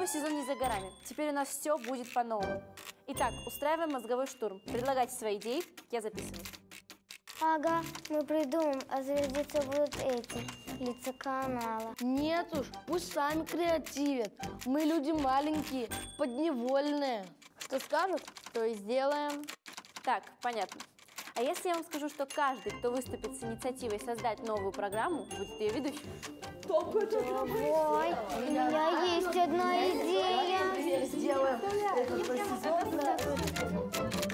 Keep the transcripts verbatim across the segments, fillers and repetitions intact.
Новый сезон не за горами. Теперь у нас все будет по-новому. Итак, устраиваем мозговой штурм. Предлагайте свои идеи, я записываю. Ага, мы придумаем, а зарядиться будут эти, лица канала. Нет уж, пусть сами креативят. Мы люди маленькие, подневольные. Что скажут, то и сделаем. Так, понятно. А если я вам скажу, что каждый, кто выступит с инициативой создать новую программу, будет ее ведущим? Ой, у меня есть одна идея. Сделаем этот сезон.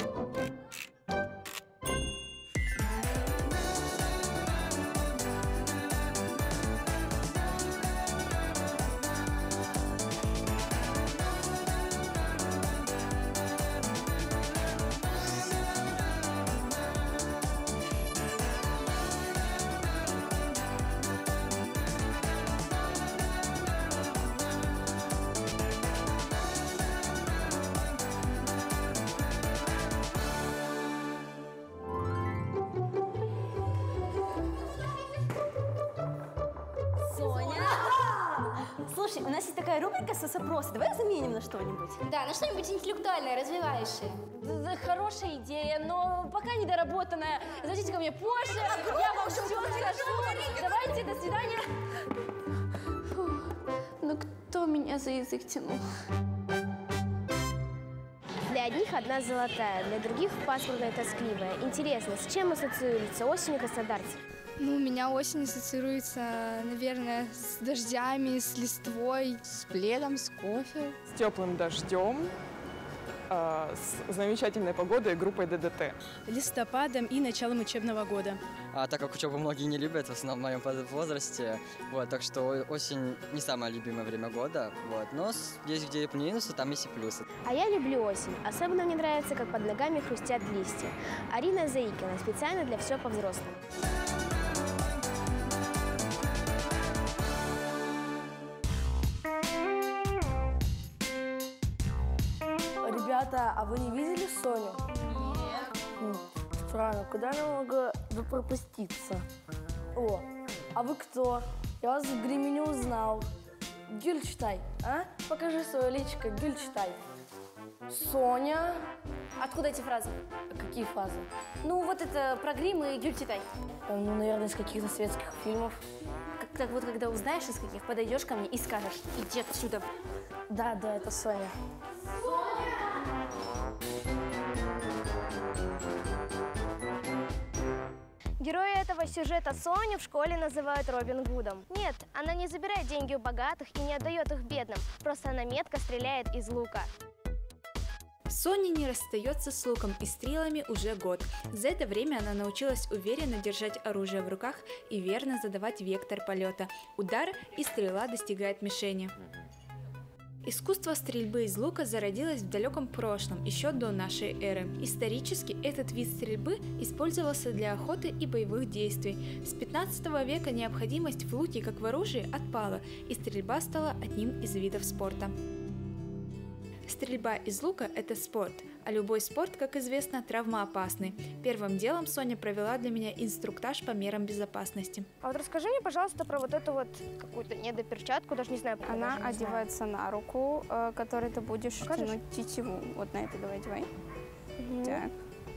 Слушай, у нас есть такая рубрика «Соцопросы». Давай заменим на что-нибудь. Да, на что-нибудь интеллектуальное, развивающее. Да, хорошая идея, но пока недоработанная. Зайдите ко мне позже, я вам все расскажу. Давайте, до свидания. Фу. Ну кто меня за язык тянул? Для одних одна золотая, для других пасмурная, тоскливая. Интересно, с чем ассоциируется осень в Краснодарце? Ну, у меня осень ассоциируется, наверное, с дождями, с листвой. С пледом, с кофе. С теплым дождем, э, с замечательной погодой и группой ДДТ. Листопадом и началом учебного года. А так как учебу многие не любят, в основном в моем возрасте, вот, так что осень не самое любимое время года, вот, но есть где и минусы, там есть и плюсы. А я люблю осень. Особенно мне нравится, как под ногами хрустят листья. Арина Заикина, специально для «Все по-взрослому». Ребята, а вы не видели Соню? Нет. Странно, куда она могла запропаститься? О, а вы кто? Я вас в гриме не узнал. Гюльчатай, а? Покажи свое личико, Гюльчатай. Соня. Откуда эти фразы? Какие фразы? Ну, вот это про грим и Гюльчатай. Ну, наверное, из каких-то светских фильмов. Как, так вот, когда узнаешь, из каких, подойдешь ко мне и скажешь: иди отсюда. Да, да, это Соня. Героя этого сюжета Соню в школе называют Робин Гудом. Нет, она не забирает деньги у богатых и не отдает их бедным. Просто она метко стреляет из лука. Соня не расстается с луком и стрелами уже год. За это время она научилась уверенно держать оружие в руках и верно задавать вектор полета. Удар, и стрела достигает мишени. Искусство стрельбы из лука зародилось в далеком прошлом, еще до нашей эры. Исторически этот вид стрельбы использовался для охоты и боевых действий. С пятнадцатого века необходимость в луке как в оружии отпала, и стрельба стала одним из видов спорта. Стрельба из лука – это спорт, а любой спорт, как известно, травмоопасный. Первым делом Соня провела для меня инструктаж по мерам безопасности. А вот расскажи мне, пожалуйста, про вот эту вот какую-то недоперчатку, даже не знаю. Она даже не одевается знаю. на руку, э, которой ты будешь Покажешь? тянуть тетиву. Вот на это давай, давай. Угу. Так.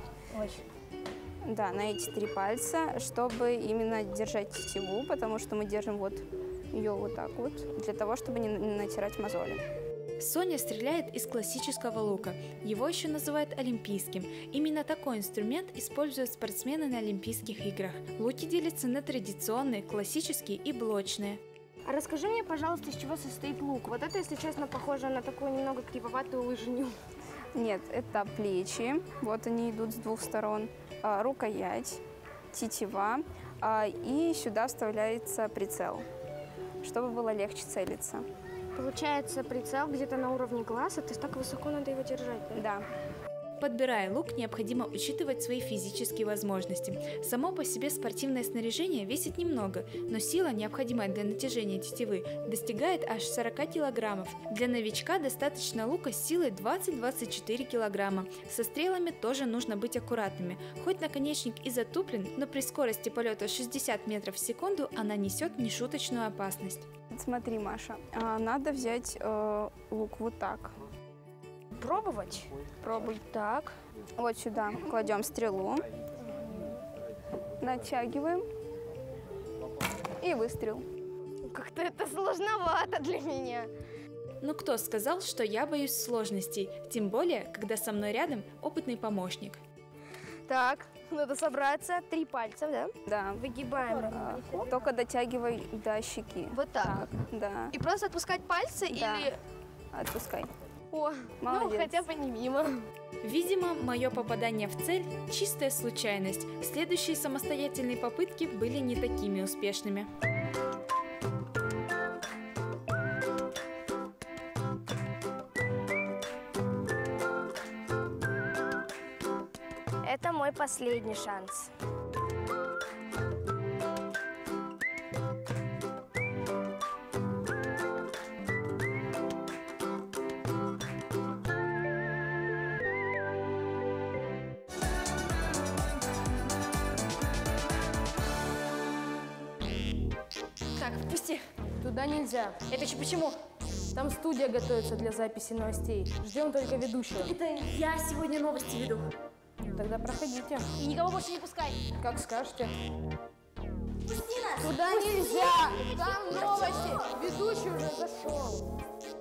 Очень. Да, на эти три пальца, чтобы именно держать тетиву, потому что мы держим вот ее вот так вот, для того, чтобы не натирать мозоли. Соня стреляет из классического лука. Его еще называют олимпийским. Именно такой инструмент используют спортсмены на Олимпийских играх. Луки делятся на традиционные, классические и блочные. А расскажи мне, пожалуйста, из чего состоит лук? Вот это, если честно, похоже на такую немного кривоватую лыжню. Нет, это плечи, вот они идут с двух сторон, а, рукоять, тетива, а, и сюда вставляется прицел, чтобы было легче целиться. Получается, прицел где-то на уровне глаза, то есть так высоко надо его держать, да? Да. Подбирая лук, необходимо учитывать свои физические возможности. Само по себе спортивное снаряжение весит немного, но сила, необходимая для натяжения тетивы, достигает аж сорока килограммов. Для новичка достаточно лука с силой двадцать-двадцать четыре килограмма. Со стрелами тоже нужно быть аккуратными. Хоть наконечник и затуплен, но при скорости полета шестьдесят метров в секунду она несет нешуточную опасность. Смотри, Маша, а, надо взять э, лук вот так. Пробовать? Пробуй. Так. Вот сюда кладем стрелу, натягиваем и выстрел. Как-то это сложновато для меня. Ну кто сказал, что я боюсь сложностей, тем более, когда со мной рядом опытный помощник. Так, надо собраться. Три пальца, да? Да. Выгибаем. А, только дотягивай до щеки. Вот так. Да. И просто отпускать пальцы Да. или... Отпускай. О, Молодец. ну хотя бы не мимо. Видимо, мое попадание в цель – чистая случайность. Следующие самостоятельные попытки были не такими успешными. Это мой последний шанс. Так, впусти. Туда нельзя. Это еще почему? Там студия готовится для записи новостей. Ждем только ведущего. Это я сегодня новости веду. Тогда проходите. И никого больше не пускай. Как скажете. Пусти нас! Туда нельзя! Там новости! Ведущий уже зашел.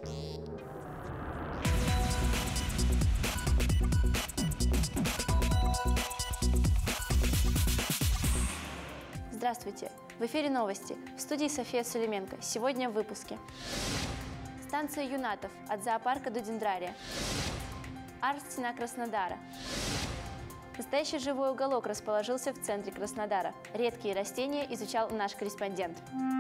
Здравствуйте! В эфире новости. В студии София Сулейменко. Сегодня в выпуске. Станция Юнатов. От зоопарка до дендрария. Арт-стена Краснодара. Настоящий живой уголок расположился в центре Краснодара. Редкие растения изучал наш корреспондент.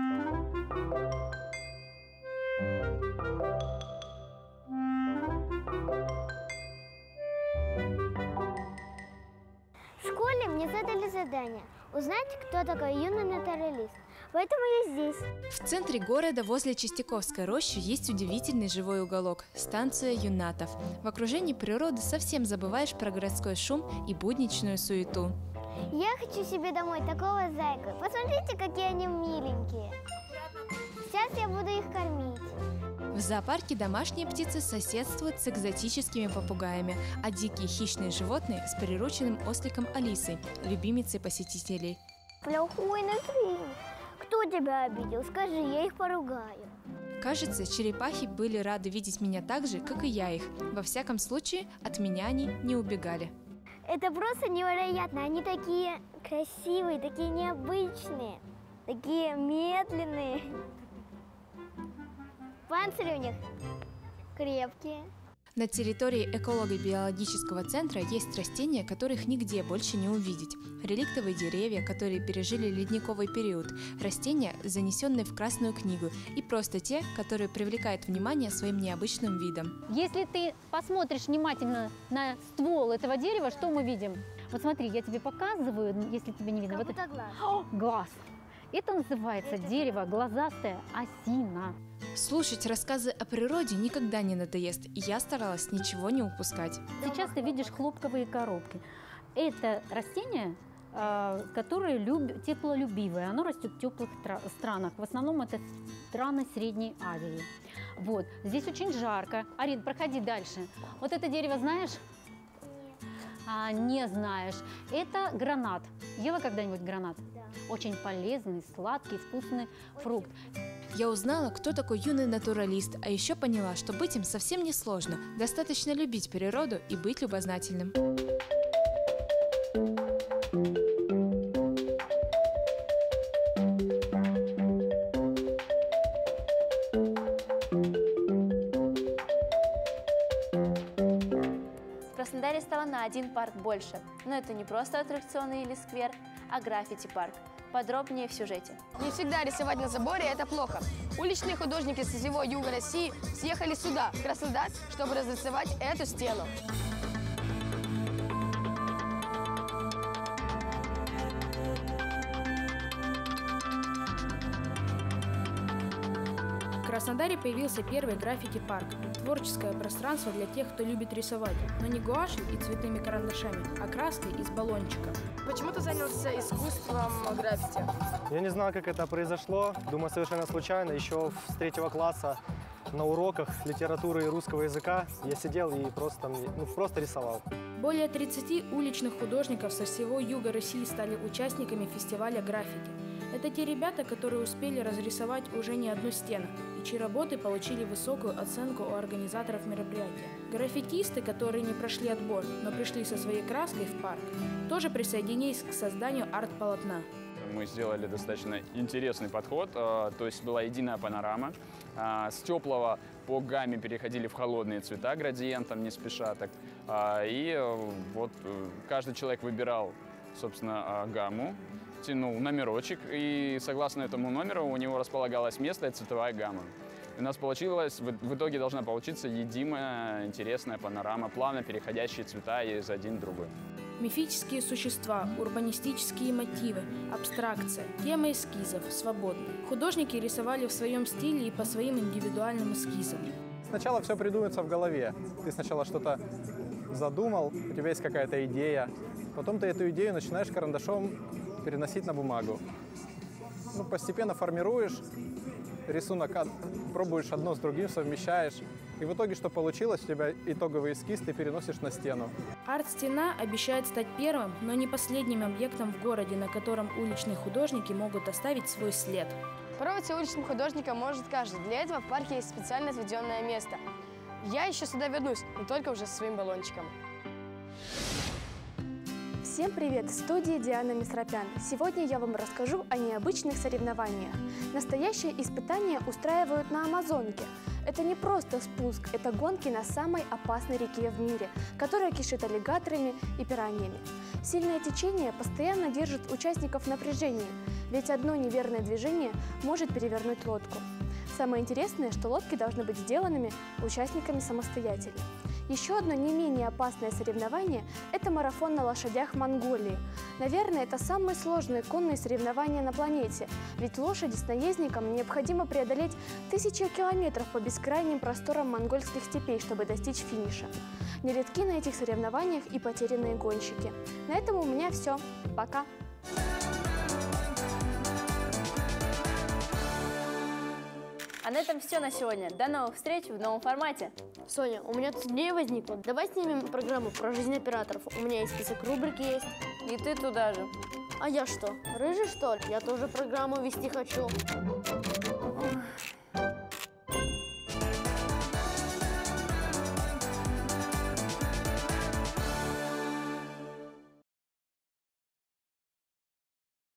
В школе мне задали задание узнать, кто такой юный натуралист. Поэтому я здесь. В центре города, возле Чистяковской рощи, есть удивительный живой уголок – станция Юнатов. В окружении природы совсем забываешь про городской шум и будничную суету. Я хочу себе домой такого зайку. Посмотрите, какие они миленькие. Сейчас я буду их кормить. В зоопарке домашние птицы соседствуют с экзотическими попугаями, а дикие хищные животные с прирученным осликом Алисой, любимицей посетителей. Плохой настроение. Кто тебя обидел? Скажи, я их поругаю. Кажется, черепахи были рады видеть меня так же, как и я их. Во всяком случае, от меня они не убегали. Это просто невероятно. Они такие красивые, такие необычные, такие медленные. Панцири у них крепкие. На территории эколого-биологического центра есть растения, которых нигде больше не увидеть. Реликтовые деревья, которые пережили ледниковый период, растения, занесенные в Красную книгу, и просто те, которые привлекают внимание своим необычным видом. Если ты посмотришь внимательно на ствол этого дерева, что мы видим? Вот смотри, я тебе показываю, если тебе не видно. Как Вот будто это- глаз. О, глаз. Это называется дерево глазастая осина. Слушать рассказы о природе никогда не надоест, и я старалась ничего не упускать. Сейчас ты видишь хлопковые коробки. Это растение, э, которое люб- теплолюбивое. Оно растет в теплых тра- странах. В основном это страны Средней Азии. Вот. Здесь очень жарко. Арин, проходи дальше. Вот это дерево знаешь? А, не знаешь. Это гранат. Ела когда-нибудь гранат? Да. Очень полезный, сладкий, вкусный фрукт. Я узнала, кто такой юный натуралист, а еще поняла, что быть им совсем не сложно. Достаточно любить природу и быть любознательным. В Краснодаре стало на один парк больше. Но это не просто аттракционы или сквер, а граффити-парк. Подробнее в сюжете. Не всегда рисовать на заборе – это плохо. Уличные художники со всего юга России съехали сюда, в Краснодар, чтобы разрисовать эту стену. Краснодаре появился первый граффити-парк – творческое пространство для тех, кто любит рисовать, но не гуашью и цветными карандашами, а краской из баллончика. Почему ты занялся искусством граффити? Я не знаю, как это произошло. Думаю, совершенно случайно. Еще с третьего класса на уроках литературы и русского языка я сидел и просто, ну, просто рисовал. Более тридцати уличных художников со всего юга России стали участниками фестиваля граффити. Это те ребята, которые успели разрисовать уже не одну стену, и чьи работы получили высокую оценку у организаторов мероприятия. Граффитисты, которые не прошли отбор, но пришли со своей краской в парк, тоже присоединились к созданию арт-полотна. Мы сделали достаточно интересный подход, то есть была единая панорама. С теплого по гамме переходили в холодные цвета градиентом, не спеша так. И вот каждый человек выбирал, собственно, гамму, тянул номерочек, и согласно этому номеру у него располагалось место и цветовая гамма. У нас получилось, в итоге должна получиться единая, интересная панорама, плавно переходящие цвета из один в другой. Мифические существа, урбанистические мотивы, абстракция, темы эскизов, свободны. Художники рисовали в своем стиле и по своим индивидуальным эскизам. Сначала все придумывается в голове. Ты сначала что-то задумал, у тебя есть какая-то идея. Потом ты эту идею начинаешь карандашом переносить на бумагу. Ну, постепенно формируешь рисунок, пробуешь одно с другим, совмещаешь. И в итоге, что получилось, у тебя итоговый эскиз ты переносишь на стену. Арт-стена обещает стать первым, но не последним объектом в городе, на котором уличные художники могут оставить свой след. Пробовать уличным художником может каждый. Для этого в парке есть специально отведенное место. Я еще сюда вернусь, но только уже со своим баллончиком. Всем привет! В студии Диана Мисропян. Сегодня я вам расскажу о необычных соревнованиях. Настоящее испытание устраивают на Амазонке. Это не просто спуск, это гонки на самой опасной реке в мире, которая кишит аллигаторами и пираньями. Сильное течение постоянно держит участников в напряжении, ведь одно неверное движение может перевернуть лодку. Самое интересное, что лодки должны быть сделанными участниками самостоятельно. Еще одно не менее опасное соревнование – это марафон на лошадях в Монголии. Наверное, это самые сложные конные соревнования на планете, ведь лошади с наездником необходимо преодолеть тысячи километров по бескрайним просторам монгольских степей, чтобы достичь финиша. Нередки на этих соревнованиях и потерянные гонщики. На этом у меня все. Пока! А на этом все на сегодня. До новых встреч в новом формате. Соня, у меня тут идея возникла. Давай снимем программу про жизнь операторов. У меня есть список рубрики есть. И ты туда же. А я что, рыжий, что ли? Я тоже программу вести хочу. Ох.